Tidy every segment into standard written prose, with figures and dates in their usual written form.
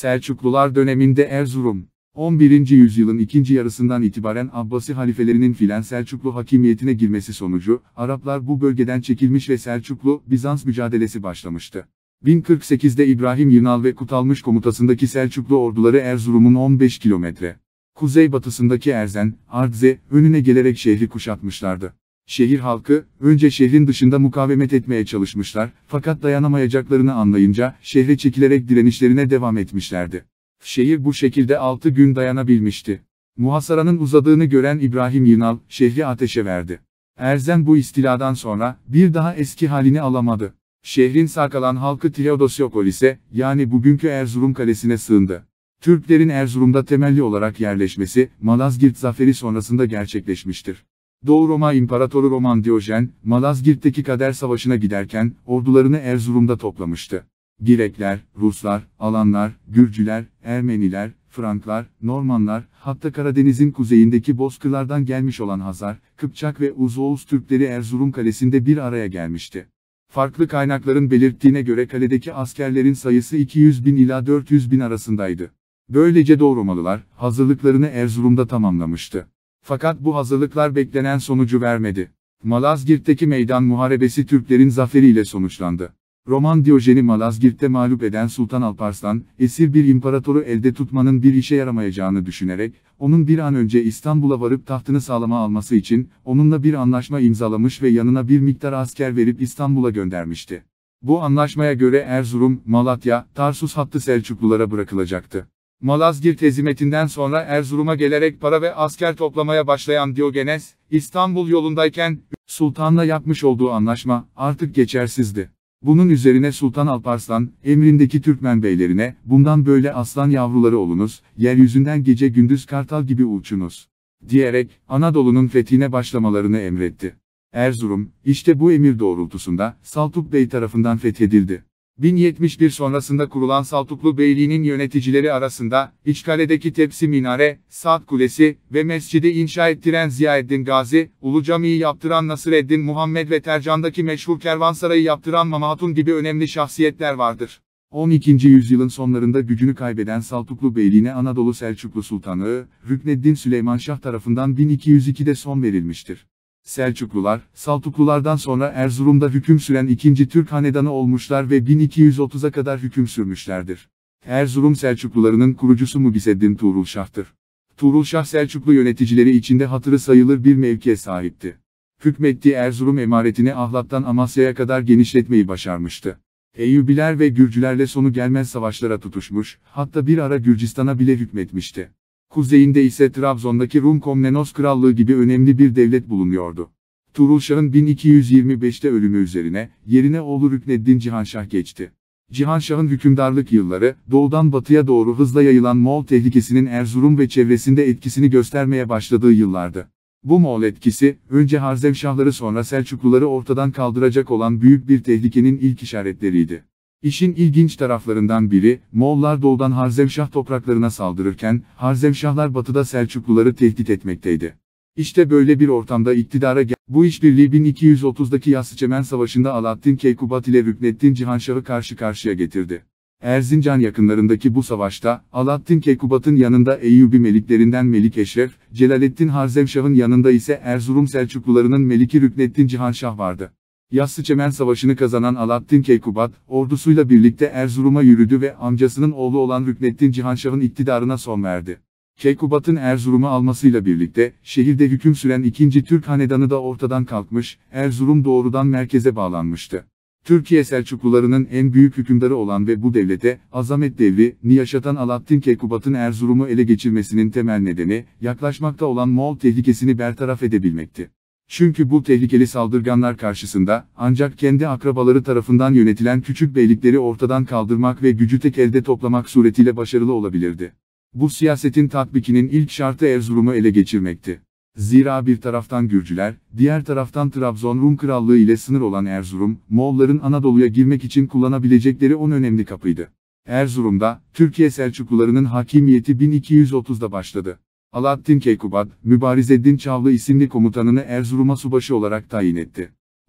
Selçuklular döneminde Erzurum, 11. yüzyılın ikinci yarısından itibaren Abbasi halifelerinin filan Selçuklu hakimiyetine girmesi sonucu, Araplar bu bölgeden çekilmiş ve Selçuklu-Bizans mücadelesi başlamıştı. 1048'de İbrahim Yınal ve Kutalmış komutasındaki Selçuklu orduları Erzurum'un 15 kilometre kuzeybatısındaki Erzen, Ardze, önüne gelerek şehri kuşatmışlardı. Şehir halkı, önce şehrin dışında mukavemet etmeye çalışmışlar, fakat dayanamayacaklarını anlayınca, şehre çekilerek direnişlerine devam etmişlerdi. Şehir bu şekilde 6 gün dayanabilmişti. Muhasaranın uzadığını gören İbrahim Yınal, şehri ateşe verdi. Erzen bu istiladan sonra, bir daha eski halini alamadı. Şehrin sağ kalan halkı Theodosiopolis'e, yani bugünkü Erzurum Kalesi'ne sığındı. Türklerin Erzurum'da temelli olarak yerleşmesi, Malazgirt zaferi sonrasında gerçekleşmiştir. Doğu Roma İmparatoru Roman Diyojen, Malazgirt'teki Kader Savaşı'na giderken, ordularını Erzurum'da toplamıştı. Girekler, Ruslar, Alanlar, Gürcüler, Ermeniler, Franklar, Normanlar, hatta Karadeniz'in kuzeyindeki bozkırlardan gelmiş olan Hazar, Kıpçak ve Uz-Oğuz Türkleri Erzurum Kalesi'nde bir araya gelmişti. Farklı kaynakların belirttiğine göre kaledeki askerlerin sayısı 200.000 ila 400.000 arasındaydı. Böylece Doğu Romalılar, hazırlıklarını Erzurum'da tamamlamıştı. Fakat bu hazırlıklar beklenen sonucu vermedi. Malazgirt'teki meydan muharebesi Türklerin zaferiyle sonuçlandı. Roman Diyojen'i Malazgirt'te mağlup eden Sultan Alparslan, esir bir imparatoru elde tutmanın bir işe yaramayacağını düşünerek, onun bir an önce İstanbul'a varıp tahtını sağlama alması için, onunla bir anlaşma imzalamış ve yanına bir miktar asker verip İstanbul'a göndermişti. Bu anlaşmaya göre Erzurum, Malatya, Tarsus hattı Selçuklulara bırakılacaktı. Malazgirt hezimetinden sonra Erzurum'a gelerek para ve asker toplamaya başlayan Diyogenes, İstanbul yolundayken, Sultan'la yapmış olduğu anlaşma, artık geçersizdi. Bunun üzerine Sultan Alparslan, emrindeki Türkmen beylerine, bundan böyle aslan yavruları olunuz, yeryüzünden gece gündüz kartal gibi uçunuz, diyerek, Anadolu'nun fethine başlamalarını emretti. Erzurum, işte bu emir doğrultusunda, Saltuk Bey tarafından fethedildi. 1071 sonrasında kurulan Saltuklu Beyliği'nin yöneticileri arasında, İçkale'deki Tepsi Minare, Saat Kulesi ve mescidi inşa ettiren Ziyaeddin Gazi, Ulu Cami'yi yaptıran Nasreddin Muhammed ve Tercan'daki meşhur kervansarayı yaptıran Mama Hatun gibi önemli şahsiyetler vardır. 12. yüzyılın sonlarında gücünü kaybeden Saltuklu Beyliği'ne Anadolu Selçuklu Sultanlığı, Rükneddin Süleyman Şah tarafından 1202'de son verilmiştir. Selçuklular, Saltuklulardan sonra Erzurum'da hüküm süren ikinci Türk hanedanı olmuşlar ve 1230'a kadar hüküm sürmüşlerdir. Erzurum Selçuklularının kurucusu Mugiseddin Tuğrul Şah'tır. Tuğrul Şah Selçuklu yöneticileri içinde hatırı sayılır bir mevkiye sahipti. Hükmettiği Erzurum emaretini Ahlat'tan Amasya'ya kadar genişletmeyi başarmıştı. Eyyubiler ve Gürcülerle sonu gelmez savaşlara tutuşmuş, hatta bir ara Gürcistan'a bile hükmetmişti. Kuzeyinde ise Trabzon'daki Rum Komnenos Krallığı gibi önemli bir devlet bulunuyordu. Tuğrul Şah'ın 1225'te ölümü üzerine, yerine oğlu Rükneddin Cihanşah geçti. Cihanşah'ın hükümdarlık yılları, doğudan batıya doğru hızla yayılan Moğol tehlikesinin Erzurum ve çevresinde etkisini göstermeye başladığı yıllardı. Bu Moğol etkisi, önce Harzemşahları sonra Selçukluları ortadan kaldıracak olan büyük bir tehlikenin ilk işaretleriydi. İşin ilginç taraflarından biri, Moğollar doğudan Harzemşah topraklarına saldırırken, Harzemşahlar batıda Selçukluları tehdit etmekteydi. İşte böyle bir ortamda iktidara bu işbirliği 1230'daki Yassıçemen Savaşı'nda Alaaddin Keykubat ile Rükneddin Cihanşah'ı karşı karşıya getirdi. Erzincan yakınlarındaki bu savaşta, Alaaddin Keykubat'ın yanında Eyyubi meliklerinden Melik Eşref, Celaleddin Harzemşah'ın yanında ise Erzurum Selçuklularının Meliki Rükneddin Cihanşah vardı. Yassıçemen Savaşı'nı kazanan Alaaddin Keykubat, ordusuyla birlikte Erzurum'a yürüdü ve amcasının oğlu olan Rükneddin Cihanşah'ın iktidarına son verdi. Keykubat'ın Erzurum'u almasıyla birlikte, şehirde hüküm süren ikinci Türk hanedanı da ortadan kalkmış, Erzurum doğrudan merkeze bağlanmıştı. Türkiye Selçuklularının en büyük hükümdarı olan ve bu devlete, azamet devrini yaşatan Alaaddin Keykubat'ın Erzurum'u ele geçirmesinin temel nedeni, yaklaşmakta olan Moğol tehlikesini bertaraf edebilmekti. Çünkü bu tehlikeli saldırganlar karşısında, ancak kendi akrabaları tarafından yönetilen küçük beylikleri ortadan kaldırmak ve gücü tek elde toplamak suretiyle başarılı olabilirdi. Bu siyasetin tatbikinin ilk şartı Erzurum'u ele geçirmekti. Zira bir taraftan Gürcüler, diğer taraftan Trabzon Rum Krallığı ile sınır olan Erzurum, Moğolların Anadolu'ya girmek için kullanabilecekleri en önemli kapıydı. Erzurum'da, Türkiye Selçuklularının hakimiyeti 1230'da başladı. Alaaddin Keykubat, Mübarizeddin Çavlı isimli komutanını Erzurum'a subaşı olarak tayin etti.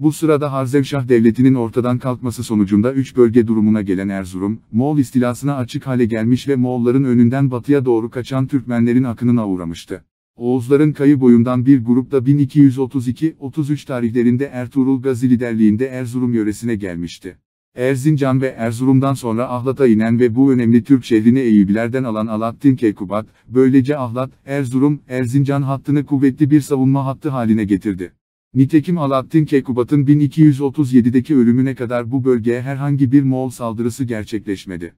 Bu sırada Harzemşah Devleti'nin ortadan kalkması sonucunda 3 bölge durumuna gelen Erzurum, Moğol istilasına açık hale gelmiş ve Moğolların önünden batıya doğru kaçan Türkmenlerin akınına uğramıştı. Oğuzların kayı boyundan bir grup da 1232-33 tarihlerinde Ertuğrul Gazi liderliğinde Erzurum yöresine gelmişti. Erzincan ve Erzurum'dan sonra Ahlat'a inen ve bu önemli Türk şehrini Eyyubilerden alan Alaaddin Keykubat, böylece Ahlat, Erzurum, Erzincan hattını kuvvetli bir savunma hattı haline getirdi. Nitekim Alaaddin Keykubat'ın 1237'deki ölümüne kadar bu bölgeye herhangi bir Moğol saldırısı gerçekleşmedi.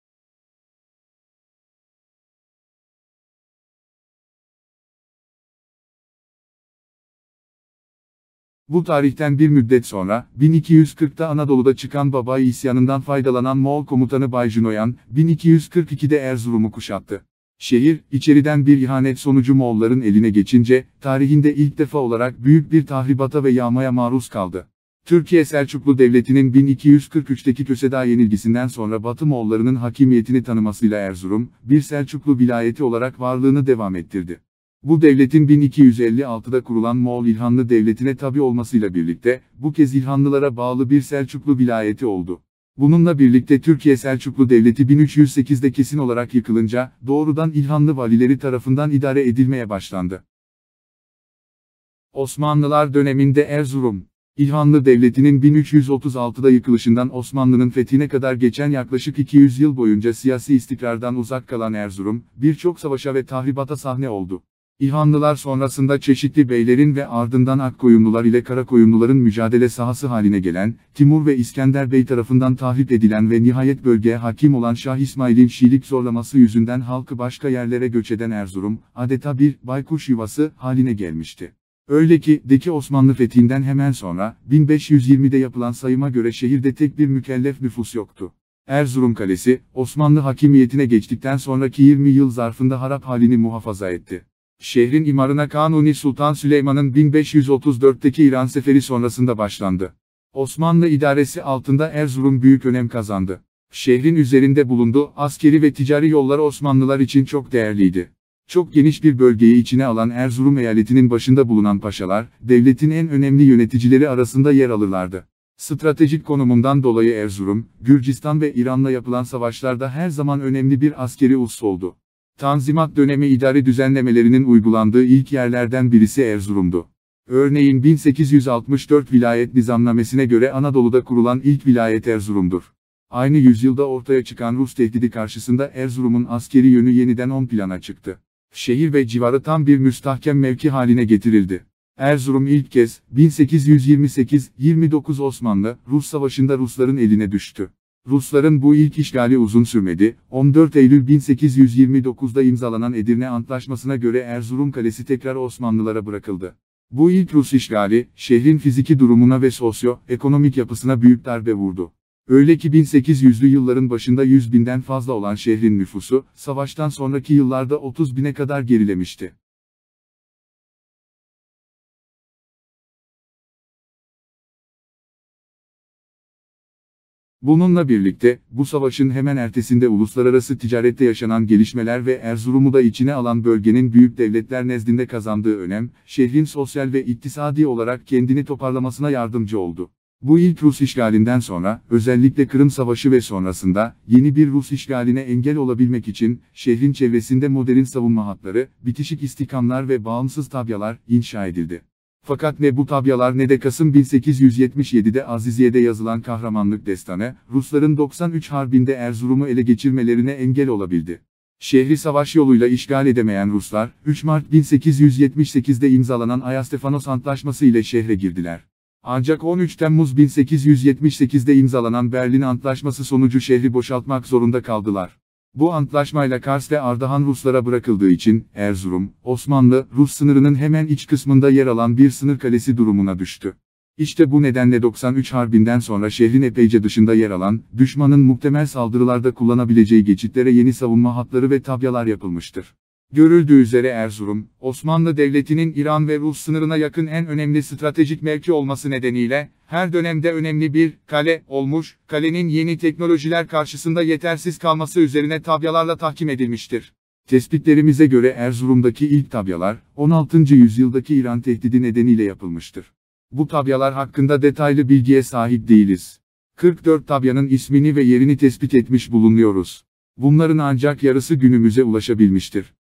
Bu tarihten bir müddet sonra, 1240'ta Anadolu'da çıkan Babai isyanından faydalanan Moğol komutanı Bayjinoyan, 1242'de Erzurum'u kuşattı. Şehir, içeriden bir ihanet sonucu Moğolların eline geçince, tarihinde ilk defa olarak büyük bir tahribata ve yağmaya maruz kaldı. Türkiye Selçuklu Devleti'nin 1243'teki Köseda yenilgisinden sonra Batı Moğollarının hakimiyetini tanımasıyla Erzurum, bir Selçuklu vilayeti olarak varlığını devam ettirdi. Bu devletin 1256'da kurulan Moğol İlhanlı Devleti'ne tabi olmasıyla birlikte, bu kez İlhanlılara bağlı bir Selçuklu vilayeti oldu. Bununla birlikte Türkiye Selçuklu Devleti 1308'de kesin olarak yıkılınca, doğrudan İlhanlı valileri tarafından idare edilmeye başlandı. Osmanlılar döneminde Erzurum, İlhanlı Devleti'nin 1336'da yıkılışından Osmanlı'nın fethine kadar geçen yaklaşık 200 yıl boyunca siyasi istikrardan uzak kalan Erzurum, birçok savaşa ve tahribata sahne oldu. İlhanlılar sonrasında çeşitli beylerin ve ardından Akkoyunlular ile Karakoyunluların mücadele sahası haline gelen, Timur ve İskender Bey tarafından tahrip edilen ve nihayet bölgeye hakim olan Şah İsmail'in Şiilik zorlaması yüzünden halkı başka yerlere göç eden Erzurum, adeta bir baykuş yuvası haline gelmişti. Öyle ki, Osmanlı fethinden hemen sonra, 1520'de yapılan sayıma göre şehirde tek bir mükellef nüfus yoktu. Erzurum Kalesi, Osmanlı hakimiyetine geçtikten sonraki 20 yıl zarfında harap halini muhafaza etti. Şehrin imarına Kanuni Sultan Süleyman'ın 1534'teki İran seferi sonrasında başlandı. Osmanlı idaresi altında Erzurum büyük önem kazandı. Şehrin üzerinde bulunduğu askeri ve ticari yollar Osmanlılar için çok değerliydi. Çok geniş bir bölgeyi içine alan Erzurum eyaletinin başında bulunan paşalar, devletin en önemli yöneticileri arasında yer alırlardı. Stratejik konumundan dolayı Erzurum, Gürcistan ve İran'la yapılan savaşlarda her zaman önemli bir askeri üs oldu. Tanzimat dönemi idari düzenlemelerinin uygulandığı ilk yerlerden birisi Erzurum'du. Örneğin 1864 vilayet nizamnamesine göre Anadolu'da kurulan ilk vilayet Erzurum'dur. Aynı yüzyılda ortaya çıkan Rus tehdidi karşısında Erzurum'un askeri yönü yeniden ön plana çıktı. Şehir ve civarı tam bir müstahkem mevki haline getirildi. Erzurum ilk kez, 1828-29 Osmanlı-Rus Savaşı'nda Rusların eline düştü. Rusların bu ilk işgali uzun sürmedi, 14 Eylül 1829'da imzalanan Edirne Antlaşması'na göre Erzurum Kalesi tekrar Osmanlılara bırakıldı. Bu ilk Rus işgali, şehrin fiziki durumuna ve sosyo-ekonomik yapısına büyük darbe vurdu. Öyle ki 1800'lü yılların başında 100 binden fazla olan şehrin nüfusu, savaştan sonraki yıllarda 30 bine kadar gerilemişti. Bununla birlikte, bu savaşın hemen ertesinde uluslararası ticarette yaşanan gelişmeler ve Erzurum'u da içine alan bölgenin büyük devletler nezdinde kazandığı önem, şehrin sosyal ve iktisadi olarak kendini toparlamasına yardımcı oldu. Bu ilk Rus işgalinden sonra, özellikle Kırım Savaşı ve sonrasında, yeni bir Rus işgaline engel olabilmek için, şehrin çevresinde modern savunma hatları, bitişik istihkamlar ve bağımsız tabyalar inşa edildi. Fakat ne bu tabyalar ne de Kasım 1877'de Aziziye'de yazılan kahramanlık destanı, Rusların 93 Harbi'nde Erzurum'u ele geçirmelerine engel olabildi. Şehri savaş yoluyla işgal edemeyen Ruslar, 3 Mart 1878'de imzalanan Ayastefanos Antlaşması ile şehre girdiler. Ancak 13 Temmuz 1878'de imzalanan Berlin Antlaşması sonucu şehri boşaltmak zorunda kaldılar. Bu antlaşmayla Kars ve Ardahan Ruslara bırakıldığı için, Erzurum, Osmanlı-Rus sınırının hemen iç kısmında yer alan bir sınır kalesi durumuna düştü. İşte bu nedenle 93 Harbi'nden sonra şehrin epeyce dışında yer alan, düşmanın muhtemel saldırılarda kullanabileceği geçitlere yeni savunma hatları ve tabyalar yapılmıştır. Görüldüğü üzere Erzurum, Osmanlı Devleti'nin İran ve Rus sınırına yakın en önemli stratejik mevki olması nedeniyle, her dönemde önemli bir kale olmuş, kalenin yeni teknolojiler karşısında yetersiz kalması üzerine tabyalarla tahkim edilmiştir. Tespitlerimize göre Erzurum'daki ilk tabyalar, 16. yüzyıldaki İran tehdidi nedeniyle yapılmıştır. Bu tabyalar hakkında detaylı bilgiye sahip değiliz. 44 tabyanın ismini ve yerini tespit etmiş bulunuyoruz. Bunların ancak yarısı günümüze ulaşabilmiştir.